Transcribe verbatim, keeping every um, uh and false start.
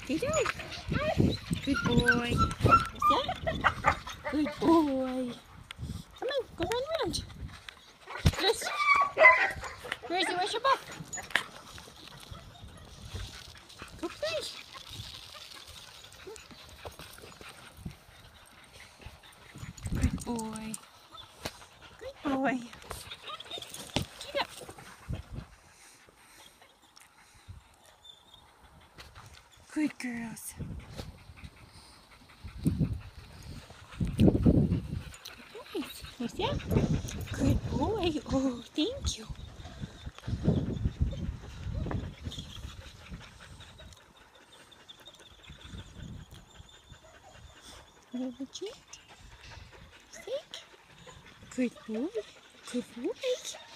Stay down. Good boy. What's that? Good boy. Come on, go run around. Yes. Where is it? Where's your buck? Go play. Good boy. Good boy. Get up. Good girls. Nice. What's that? Good boy. Oh, thank you. Little chick. Sick. Good boy. Good boy.